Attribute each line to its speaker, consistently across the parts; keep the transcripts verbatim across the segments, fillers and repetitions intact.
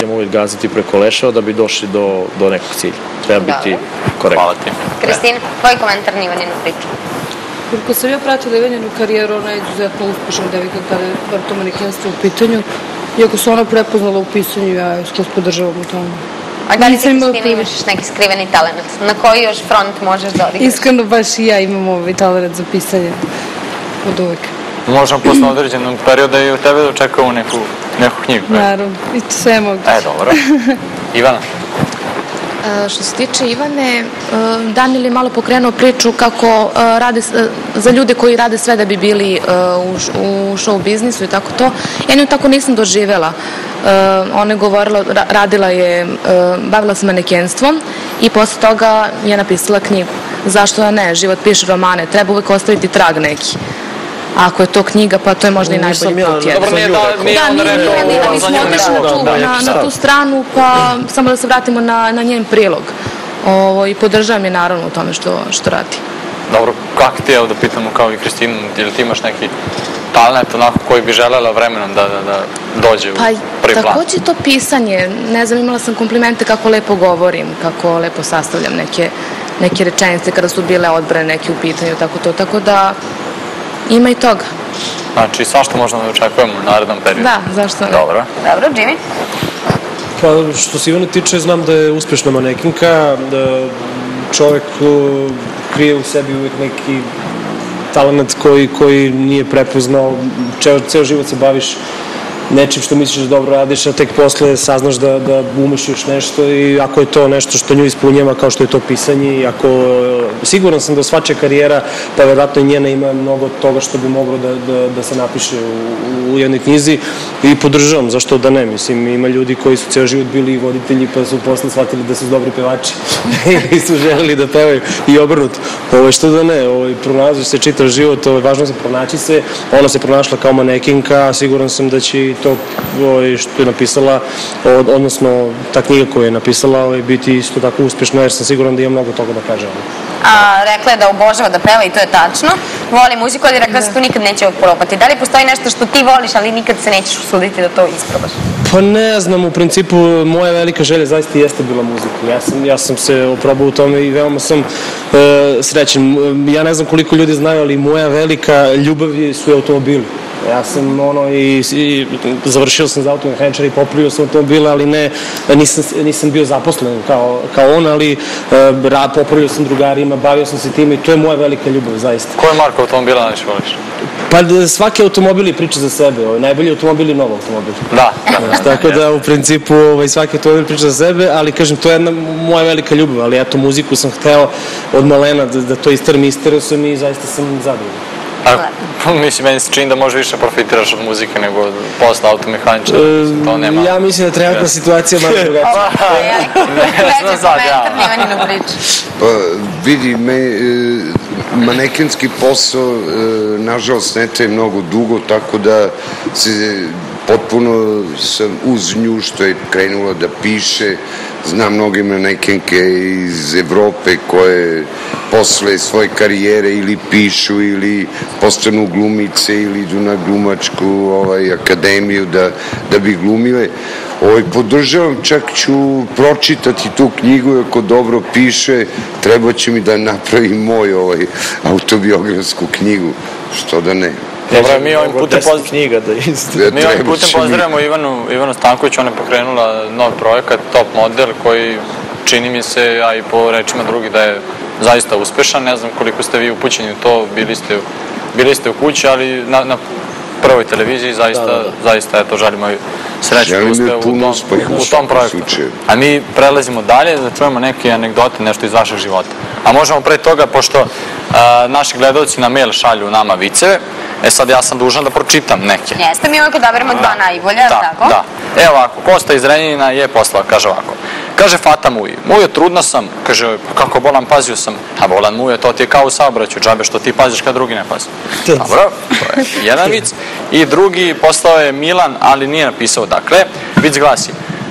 Speaker 1: ćemo uvijek gaziti preko leševa da bi došli do nekog cilja. Treba biti korektno.
Speaker 2: Hvala ti.
Speaker 3: Kristina, tvoj komentar na Ivaninu priču?
Speaker 4: Koliko sam ja pratila Ivaninu karijeru, ona je izuzetno uspešna devika kada je bar to manekenstvo u pitanju. Iako se ona prepoznala u pisanju, ja skroz podržavam u tome.
Speaker 3: A da li ti, Kristina, imaš neki skriveni talent? Na koji još front možeš da odigraš?
Speaker 4: Iskreno, baš i ja imam ovaj talent za pisanje od uvek.
Speaker 2: Možemo posle određenog perioda i od tebe da očekamo neku knjigu.
Speaker 4: Naravno, i to sve je moguće.
Speaker 2: E, dobro. Ivana?
Speaker 5: Što se tiče Ivane, Danijel je malo pokrenuo priču kako rade, za ljude koji rade sve da bi bili u show biznisu i tako to. Ja nju tako nisam doživjela. Ona je govorila, radila je, bavila se manekenstvom i posle toga je napisala knjigu. Zašto da ne? Život piše romane, treba uvek ostaviti trag neki. Ako je to knjiga, pa to je možda i najbolji put.
Speaker 2: Dobro, nije da nije onda rekao.
Speaker 5: Mi smo otišli na tu stranu, pa samo da se vratimo na njen prilog. I podržavam je naravno u tome što radi.
Speaker 2: Dobro, kako ti, evo da pitamo kao i Kristinu, ili ti imaš neki talent onako koji bi želela vremenom da dođe u prvi plan?
Speaker 5: Pa takođe to pisanje, ne znam, imala sam komplimente kako lepo govorim, kako lepo sastavljam neke rečenice kada su bile odbrane neke u pitanju, tako to, tako da ima i toga.
Speaker 2: Znači, svašta možemo da očekujemo u narednom periodu?
Speaker 5: Da, zašto ne?
Speaker 2: Dobro.
Speaker 3: Dobro, Jimmy?
Speaker 6: Pa, što se Ivane tiče, znam da je uspešna manekinka, da čovek krije u sebi uvijek neki talent koji nije prepoznao, ceo život se baviš nečim što misliš da dobro radiš, a tek posle saznaš da umeš još nešto i ako je to nešto što nju ispunjava kao što je to pisanje i ako, siguran sam da svačija karijera, pa verovatno i njena ima mnogo toga što bi moglo da se napiše u jednoj knjizi i podržavam, zašto da ne, mislim, ima ljudi koji su ceo život bili voditelji pa su posle shvatili da su dobri pevači i su želeli da pevaju i obrnuto. Što da ne, pronalaziš se čitav život, važno se pronaći se, ona se pronašla kao manekinka, siguran sam da će to što je napisala, odnosno ta knjiga koju je napisala biti isto tako uspešna, jer sam siguran da ima mnogo toga da kaže.
Speaker 3: Rekla je da obožava da peva i to je tačno. Voli muziku, ali rekla da se tu nikad neće probati. Da li postoji nešto što ti voliš, ali nikad se nećeš usuditi da to isprobaš?
Speaker 6: Pa ne znam, u principu moja velika želja zaista jeste bila muzika. Ja sam se oprobao u tome i veoma sam srećen. Ja ne znam koliko ljudi znaju, ali moja velika ljubav su automobili. Ja sam ono i završio sam za automehaničara i popravio sam automobile, ali ne, nisam bio zaposlen kao on, ali popravio sam drugarima, bavio sam se time i to je moja velika ljubav, zaista.
Speaker 2: Koje marka automobila najviše voliš?
Speaker 6: Pa svaki automobil je priča za sebe, najbolji automobil je novi automobil.
Speaker 2: Da, da.
Speaker 6: Tako da u principu svaki automobil priča za sebe, ali kažem, to je jedna moja velika ljubav, ali eto, muziku sam hteo od malena da to istrem, istreo sam i zaista sam zadovoljan.
Speaker 2: Mislim, meni se čini da može više profitiraš od muzike nego posle automehaničara.
Speaker 6: Ja mislim da trenutna situacija malo drugačija.
Speaker 3: Veći komentar na Ivaninu priču.
Speaker 7: Vidi, manekenski posao nažalost ne traje mnogo dugo, tako da se potpuno sam uz nju što je krenula da piše. Znam mnoge manekenke iz Evrope koje posle svoje karijere ili pišu ili postanu glumice ili idu na glumačku akademiju da bi glumile. Podržavam, čak ću pročitati tu knjigu, ako dobro piše, treba će mi da napravim moju autobiografsku knjigu, što da ne.
Speaker 2: Dobro, mi ovim putem pozdravljamo Ivanu Stanković, ona je pokrenula nov projekat, Top Model, koji čini mi se, a i po rečima drugih, da je zaista uspešan. Ne znam koliko ste vi upućeni u to, bili ste u kući, ali na prvoj televiziji zaista, eto, želimo sreću i uspe u tom projektu. A mi prelazimo dalje da čujemo neke anegdote, nešto iz vašeg života. A možemo pre toga, pošto naši gledalci na mail šalju nama viceve, e sad ja sam dužan da pročitam neke.
Speaker 3: Jeste, mi uvijek odaberemo dva najbolja, tako?
Speaker 2: Da, da. Evo ovako, Kosta iz Renjanina je poslao, kaže ovako. Kaže Fata Muji, Mujo, trudna sam, kaže, kako bolan, pazio sam. A bolan Mujo, to ti je kao u saobraćaju, džabe što ti paziš kad drugi ne pazi. Dobro, to je jedan vic. I drugi poslao je Milan, ali nije napisao dakle. Vic glasi,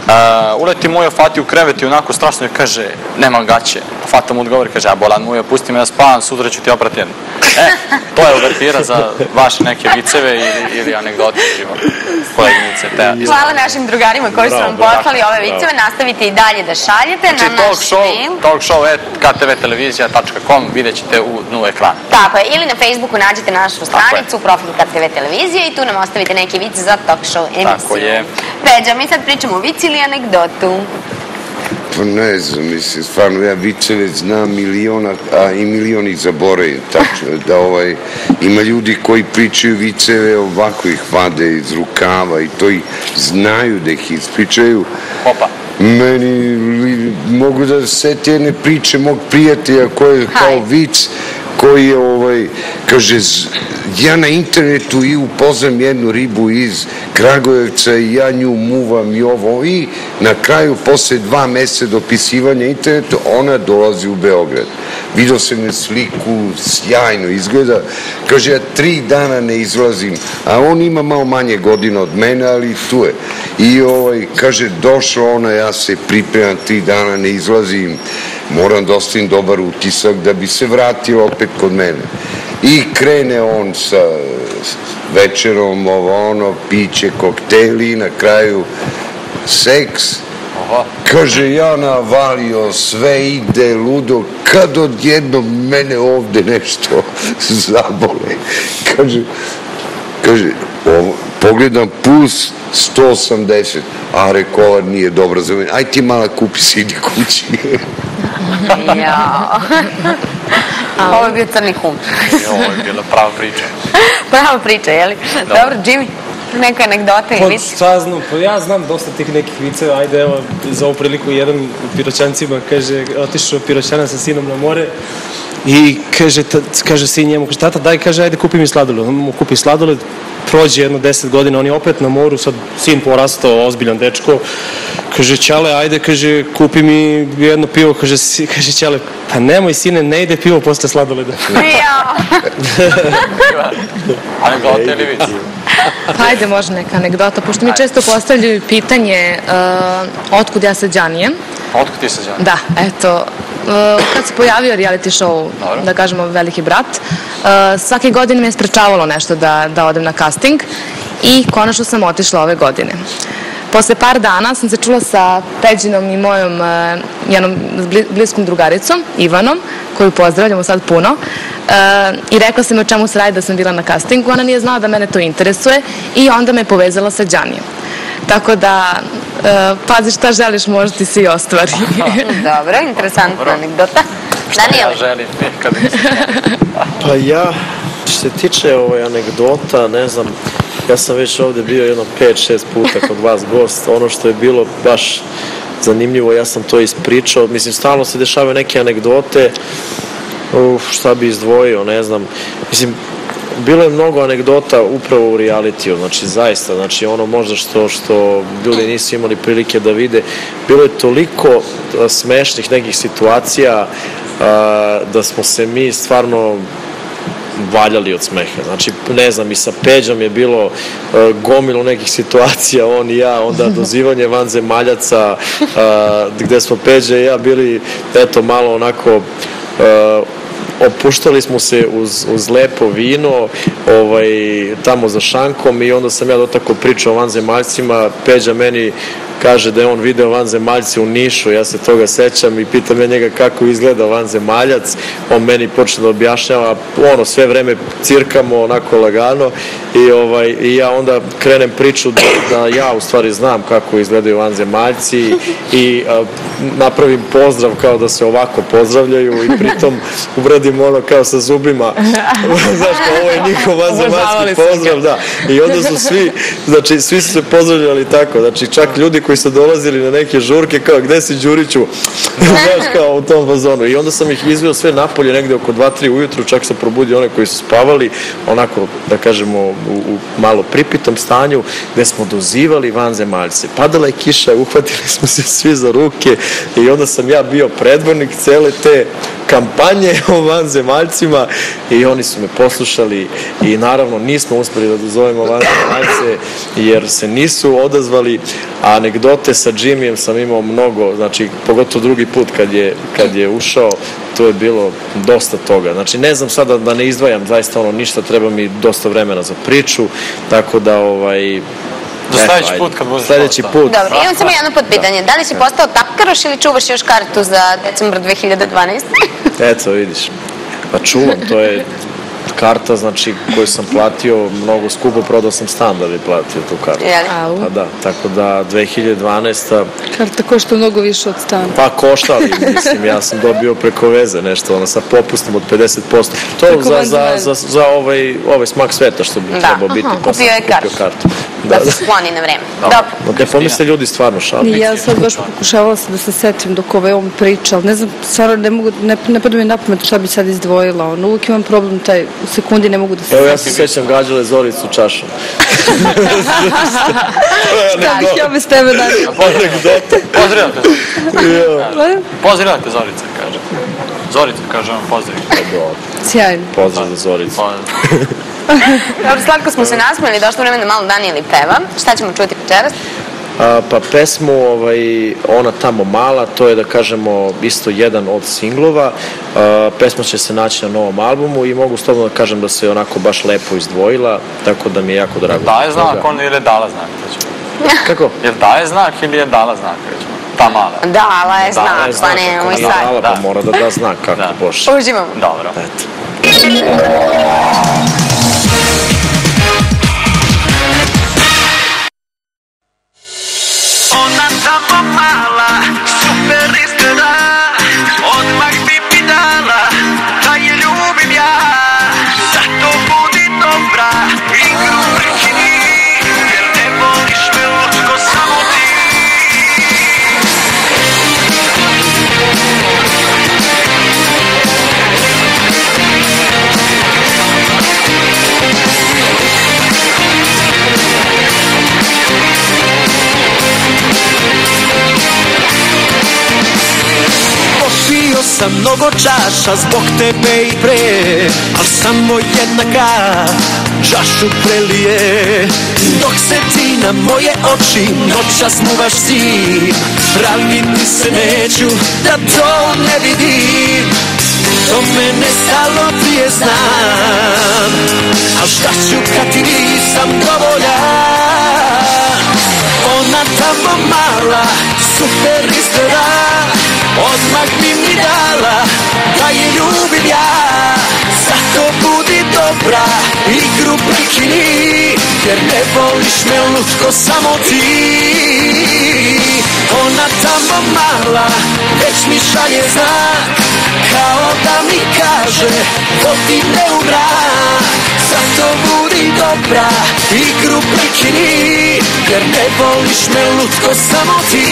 Speaker 2: Uh, uleti Mujo Fati u krevet i onako strašno mi kaže, nema gaće. Fata mu odgovori, kaže, a bolan Mujo, pusti me da spavam, sutra ću ti oprati jedno. E, to je uvertira za vaše neke viceve ili, ili anegdote život koleginice. Te,
Speaker 3: Hvala našim drugarima koji su nam poslali ove viceve. Nastavite i dalje da šaljete
Speaker 2: znači,
Speaker 3: na naš mail.
Speaker 2: Talk show at k t v televizija tačka com vidjet ćete u dnu ekrana.
Speaker 3: Tako je, ili na Facebooku nađete našu stranicu, profil K T V televizije i tu nam ostavite neke vice za talk show emisiju.
Speaker 2: Tako je.
Speaker 3: Peđa, mi sad pričamo o vici ili anegdotu?
Speaker 7: Pa ne znam, mislim, stvarno, ja viceve znam miliona, a i milion ih zaboravim, tačno, da ovaj, ima ljudi koji pričaju viceve, ovako ih vade iz rukava i to ih znaju da ih ispričaju.
Speaker 2: Opa.
Speaker 7: Meni mogu da seti jedne priče mog prijatelja koji je kao vic, koji je, ovaj, kaže, ja na internetu i upoznam jednu ribu iz Kragujevca i ja nju muvam i ovo i na kraju, posle dva meseca dopisivanja internetu, ona dolazi u Beograd. Vidio sam je sliku, sjajno izgleda, kaže, ja tri dana ne izlazim, a on ima malo manje godina od mene, ali tu je. I ovaj, kaže, došla ona, ja se pripremam, tri dana ne izlazim, moram da ostavim dobar utisak da bi se vratila opet kod mene. I krene on sa večerom, ovo ono, piće, kokteli i na kraju seks. Kaže, ja navalio, sve ide ludo, kad odjednom mene ovde nešto zabole. Kaže, kaže, ovo, pogledam puls sto osamdeset, a rekao, nije dobro za mene. Aj ti mala kupi si, idi kući.
Speaker 3: Jao. Ovo je bio crni humor.
Speaker 2: Ovo je bila prava priča.
Speaker 3: Prava priča, jeli? Dobro, Jimmy, neka anegdota ili vic?
Speaker 6: Šta znam, pa ja znam dosta tih nekih viceva, ajde evo, za ovu priliku jedan u Piroćancima, kaže, otišao Piroćana sa sinom na more i kaže, kaže sin njemu, kaže, tata, daj, kaže, ajde kupi mi sladoled. On mu kupi sladoled, prođe jedno deset godina, on je opet na moru, sad sin porastao, ozbiljan dečko, kaže, Ćale, ajde, kaže, kupi mi jedno pivo, kaže, kaže Ćale, pa nemoj sine, ne ide pivo posle sladoleda.
Speaker 3: Jao.
Speaker 2: Anegdota ili vic?
Speaker 5: Pa ajde, može neka anegdota, pošto mi često postavljaju pitanje uh, otkud ja sa Đanijem.
Speaker 2: Otkud ti sa Đanijem?
Speaker 5: Da, eto, uh, kad se pojavio reality show,
Speaker 2: Dobro.
Speaker 5: da kažemo Veliki brat, uh, svake godine me je sprečavalo nešto da, da odem na casting i konačno sam otišla ove godine. Posle par dana sam se čula sa Peđinom i mojom uh, jednom bliskom drugaricom, Ivanom, koju pozdravljamo sad puno, uh, i rekla sam o čemu se radi da sam bila na castingu, ona nije znala da mene to interesuje i onda me povezala sa Đanijem. Tako da, uh, pazi šta želiš, možda ti se i ostvari.
Speaker 3: Dobro, interesantna anegdota. Daniel?
Speaker 2: Ja želim, kad mi se
Speaker 1: Pa ja, što se tiče ovaj anegdota, ne znam, ja sam već ovde bio jedno pet šest puta kod vas gost, ono što je bilo baš zanimljivo, ja sam to ispričao, mislim, stalno se dešavaju neke anegdote, uf, šta bi izdvojio, ne znam, mislim, bilo je mnogo anegdota upravo u realitiju, znači zaista, znači ono možda što, što ljudi nisu imali prilike da vide, bilo je toliko smešnih nekih situacija a, da smo se mi stvarno valjali od smeha. Znači, ne znam, i sa Peđom je bilo uh, gomilu nekih situacija, on i ja, onda dozivanje vanzemaljaca, uh, gde smo Peđa i ja bili, eto, malo onako, uh, opuštali smo se uz, uz lepo vino, ovaj, tamo za šankom i onda sam ja dotako pričao o vanzemaljcima, Peđa meni kaže da je on video vanzemaljce u Nišu, ja se toga sećam i pitam ja njega kako izgleda vanzemaljac, on meni počne da objašnjava, ono, sve vreme cirkamo onako lagano i, ovaj, i ja onda krenem priču da, da ja u stvari znam kako izgledaju vanzemaljci i a, napravim pozdrav kao da se ovako pozdravljaju i pritom uradim ono kao sa zubima, znaš kao ovo je njihov vanzemaljski pozdrav, da, i onda su svi, znači svi su se pozdravljali tako, znači čak ljudi koji su dolazili na neke žurke, kao gde si Đuriću, znaš kao u tom fazonu. I onda sam ih izveo sve napolje negde oko dva tri ujutru, čak sam probudio one koji su spavali, onako, da kažemo, u, u malo pripitom stanju, gde smo dozivali vanzemaljce. Padala je kiša, uhvatili smo se svi za ruke i onda sam ja bio predvodnik cele te kampanje o vanzemaljcima i oni su me poslušali i naravno nismo uspeli da dozovemo vanzemaljce jer se nisu odazvali, a anegdota anegdote sa Jimmyjem sam imao mnogo, znači pogotovo drugi put kad je, kad je ušao, to je bilo dosta toga. Znači ne znam sada da ne izdvajam zaista ono ništa, treba mi dosta vremena za priču, tako da ovaj...
Speaker 2: Do sledeći put kad budeš
Speaker 1: sledeći put.
Speaker 3: Dobro, imam samo jedno potpitanje. Da li si postao tapkaroš ili čuvaš još kartu za decembar dve hiljade dvanaeste.
Speaker 1: Eto, vidiš. Pa čuvam, to je karta, znači, koju sam platio mnogo skupo, prodao sam stan da bi platio tu kartu.
Speaker 3: Jel?
Speaker 1: Pa da, tako da dve hiljade dvanaesta.
Speaker 4: Karta košta mnogo više od stana.
Speaker 1: Pa košta, ali mislim, ja sam dobio preko veze nešto, ono, sa popustom od pedeset posto. To za, za, za, za ovaj, ovaj smak sveta što bi
Speaker 3: da.
Speaker 1: trebao biti,
Speaker 3: Aha,
Speaker 1: pa
Speaker 3: kupio
Speaker 1: sam
Speaker 3: je
Speaker 1: kupio
Speaker 3: kartu.
Speaker 1: kartu.
Speaker 3: Da, da se skloni na vreme. Dobro.
Speaker 1: No, ne pomisle ljudi stvarno šalim.
Speaker 4: I ja sad baš pokušavala sam da se setim dok ovaj on priča, ali ne znam, stvarno ne mogu, ne, ne pada mi na pamet šta bi sad izdvojila, ono, uvijek imam problem taj, u sekundi ne mogu da se
Speaker 1: Evo ja se sećam gađale Zoricu čašom.
Speaker 4: Šta bih ja bez tebe da...
Speaker 2: Pozdravljam te Zorica. Pozdravljam te Zorica, kaže. Zorica, kaže vam pozdrav.
Speaker 4: Sjajno.
Speaker 1: Pozdrav za Zoricu.
Speaker 3: Dobro, slatko smo se nasmijeli, došlo vreme da malo Danijeli peva. Šta ćemo čuti večeras?
Speaker 1: A, pa pesmu ovaj, Ona tamo mala, to je da kažemo isto jedan od singlova. A, pesma će se naći na novom albumu i mogu slobodno da kažem da se onako baš lepo izdvojila, tako da mi je jako drago.
Speaker 2: Daje znak on ili je dala znak?
Speaker 1: Kako?
Speaker 2: Jer daje znak ili je dala znak? Ta mala.
Speaker 3: Dala je znak, pa ne, moj sad.
Speaker 1: Dala, pa mora da da znak kako boš.
Speaker 3: Uživamo.
Speaker 2: Dobro.
Speaker 1: Eto.
Speaker 8: Ona tamo mala, super izgleda, odmah bi mi dala, da je ljubim ja. Zato budi dobra, igru prekini, jer ne voliš me lučko samo ti. Popio sam mnogo čaša zbog tebe i pre, al samo jedna kap čašu prelije. Dok se ti na moje oči noćas muvaš zim, praviti se neću da to ne vidim. Do mene stalo prije znam, al šta ću kad ti nisam dovoljan. Ona tamo mala, super izgleda, odmah bi mi dala, da je ljubim ja. Zato budi dobra, igru prekini, jer ne voliš me lutko samo ti. Ona tamo mala, već mi šalje znak, kao da mi kaže, vodi me u mrak. Zato budi dobra, igru prekini, jer ne voliš me lutko samo ti.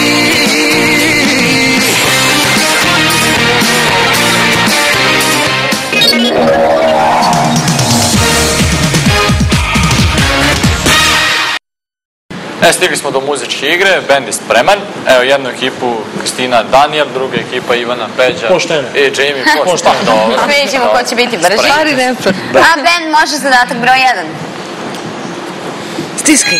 Speaker 2: E, stigli smo do muzičke igre, bend je spreman. Evo, jednu ekipu Kristina, Danijel, druga ekipa Ivana, Peđa
Speaker 6: Pošteno.
Speaker 2: i Jamie. Pošteno.
Speaker 3: Vidjet ćemo ko će biti brži.
Speaker 4: Stari reper.
Speaker 3: A band može zadatak broj jedan.
Speaker 4: Stiskaj.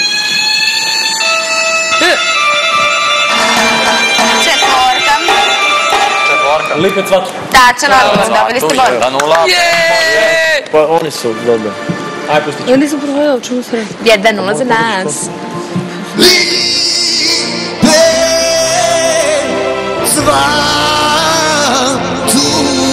Speaker 3: Četvorka.
Speaker 2: Četvorka.
Speaker 6: Lipec vatru.
Speaker 3: Tačan odgovor, dobili ste bod.
Speaker 2: Da, nula.
Speaker 1: Pa oni su dobro.
Speaker 6: Aj, pustiću.
Speaker 4: Ja nisam provojela, čemu se radi?
Speaker 5: jedan nula za nas.
Speaker 8: Lipe cvatu,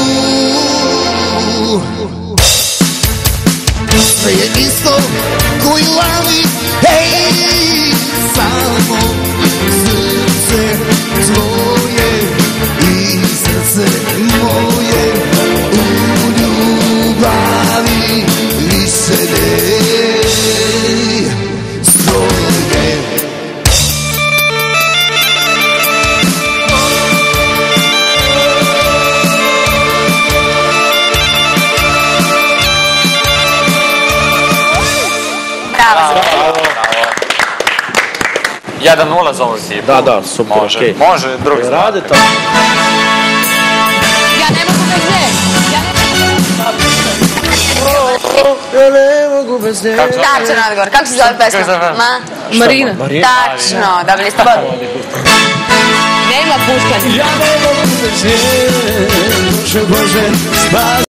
Speaker 8: sve je isto koji lani, hej, samo srce tvoje i srce moje u ljubavi više ne stoje.
Speaker 3: Bravo.
Speaker 2: jedan nula za ovu ekipu.
Speaker 1: Da, da, super,
Speaker 2: Može,
Speaker 1: okej.
Speaker 2: može, drugi znak.
Speaker 1: Rade tamo.
Speaker 5: Ja ne mogu bez nje. Ja ne mogu.
Speaker 1: ja ne mogu bez nje.
Speaker 3: Tačan odgovor. Kako se zove pesma?
Speaker 2: Kako se zove?
Speaker 3: Ma?
Speaker 4: Marina.
Speaker 3: Tačno, dobili ste bod. Nema puštanja.
Speaker 8: Ja ne mogu bez nje, Bože, Bože, spasi.